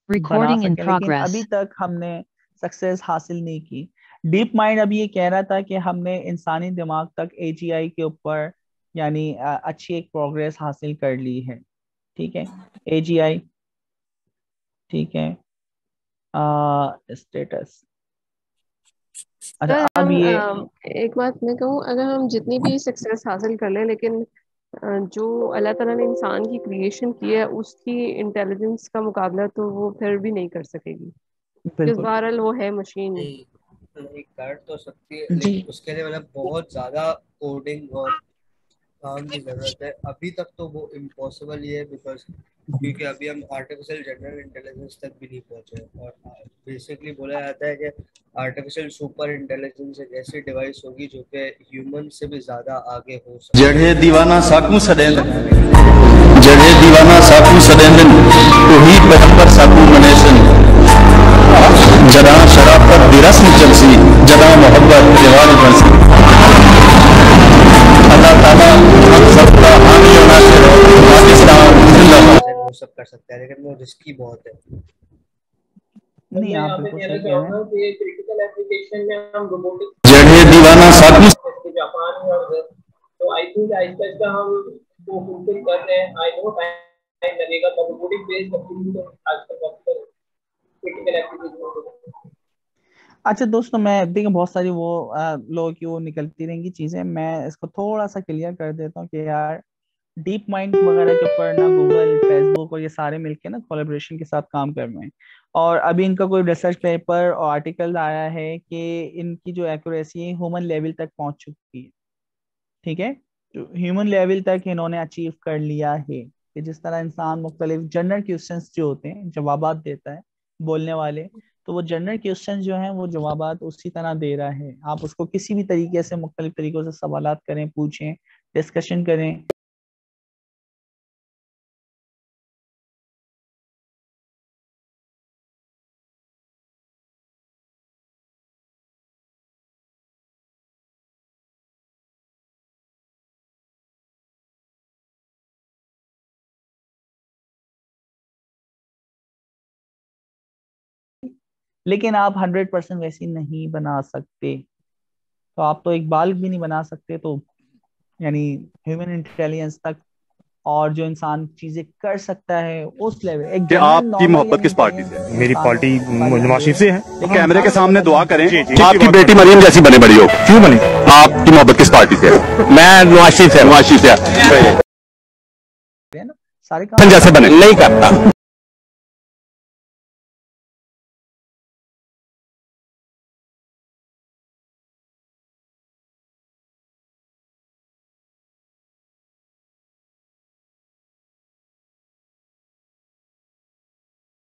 बना Recording in सकें, लेकिन progress. अभी तक हमने सक्सेस हासिल नहीं की। डीप माइंड अभी ये कह रहा था कि हमने इंसानी दिमाग तक एजीआई के ऊपर यानी अच्छी एक प्रोग्रेस हासिल कर ली है। ठीक है, एजीआई, ठीक है, स्टेटस। अच्छा, सर अब हम ये एक बात मैं कहूँ, अगर हम जितनी भी सक्सेस हासिल कर लें, लेकिन जो अल्लाह ताला ने इंसान की क्रिएशन की है उसकी इंटेलिजेंस का मुकाबला तो वो फिर भी नहीं कर सकेगी, क्योंकि बिल्कुल बहरहाल वो है मशीन। नहीं, नहीं कर तो सकती है, जी, लेकिन उसके लिए मतलब बहुत ज्यादा कोडिंग और काम की जरूरत है। अभी तक तो वो इम्पॉसिबल ही है, बिकॉज क्योंकि अभी हम आर्टिफिशियल जनरल इंटेलिजेंस तक भी नहीं पहुंचे। और बेसिकली बोला जाता है कि आर्टिफिशियल सुपर इंटेलिजेंस एक ऐसी डिवाइस होगी जो कि ह्यूमन से भी ज्यादा आगे हो सकती है। जड़े दीवाना साकू सदेंदन, जड़े दीवाना साकू सदेंदन, तोही पैगंबर साकू मनेसन, जदा शराफत बिरस्म चलसी, जदा मोहब्बत रिवाज बरसी। अल्लाह ताला हम सबका हामी और नासिर हो। पाकिस्तान जिंदाबाद। वो सब कर सकता है, लेकिन वो रिस्की बहुत है। नहीं मैं आप यहाँ पे बिल्कुल कहना सही कह रहे चाहूंगा हैं। कि क्रिटिकल एप्लीकेशन में हम रोबोटिक्स जड़े दीवाना साकू जापान में और तो आई थिंक आहिस्ता आहिस्ता हम वो फुलफिल कर रहे हैं। आई नो टाइम लगेगा, पर रोबोटिक बेस्ड कंपनी तो आजकल पॉसिबल क्रिटिकल एप्लीकेशन। अच्छा दोस्तों, मैं देखिए बहुत सारी वो लोगों की वो निकलती रहेंगी चीजें, मैं इसको थोड़ा सा क्लियर कर देता हूँ कि यार डीप माइंड वगैरह के ऊपर ना गूगल, फेसबुक और ये सारे मिलके ना कोलैबोरेशन के साथ काम कर रहे हैं। और अभी इनका कोई रिसर्च पेपर और आर्टिकल आया है कि इनकी जो एक्यूरेसी है ह्यूमन लेवल तक पहुंच चुकी है। ठीक है, जो ह्यूमन लेवल तक इन्होंने अचीव कर लिया है कि जिस तरह इंसान मुख्तलिफ जनरल क्वेश्चंस जो होते हैं जवाबात देता है बोलने वाले, तो वो जनरल क्वेश्चन जो हैं वो जवाबात उसी तरह दे रहा है। आप उसको किसी भी तरीके से मुख्तलिफ तरीकों से सवालात करें, पूछें, डिस्कशन करें। लेकिन आप 100% वैसी नहीं बना सकते, तो आप तो एक बाल्ब भी नहीं बना सकते, तो यानी ह्यूमन इंटेलिजेंस तक और जो इंसान चीजें कर सकता है उस लेवल एक कि जनरल आपकी नॉर्मल मोहब्बत किस पार्टी से है? मेरी पार्टी नवाज शरीफ से है। लेकिन कैमरे के इंसान सामने को दुआ बदलना करें, जी, जी। आपकी बेटी मरियम जैसी बने बड़ी हो। क्यों बने? आपकी मोहब्बत किस पार्टी से है? मैं नवाज शरीफ से नवाज शरीफ से है। है ना, सारे काम जैसे बने नहीं करता।